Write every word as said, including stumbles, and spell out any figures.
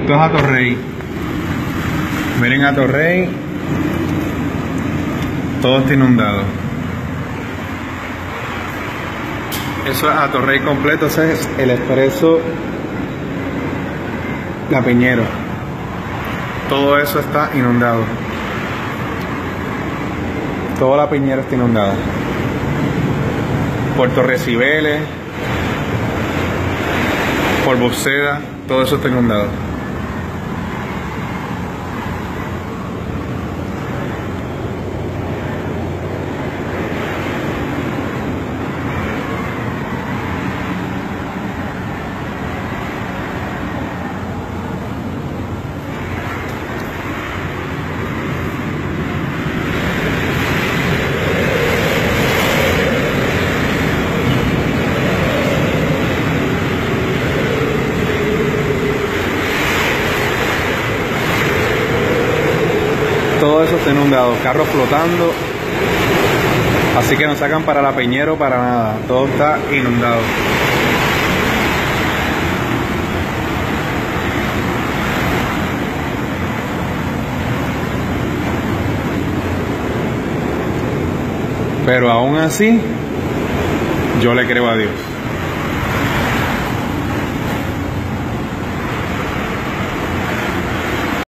Esto es Atorrey. Miren Atorrey. Todo está inundado. Eso es Atorrey completo. Ese es el expreso La Piñero. Todo eso está inundado. Toda La Piñera está inundada. Puerto Recibeles, por Boceda, todo eso está inundado. Todo eso está inundado, carros flotando, así que no sacan para La Piñero para nada, todo está inundado. Pero aún así, yo le creo a Dios.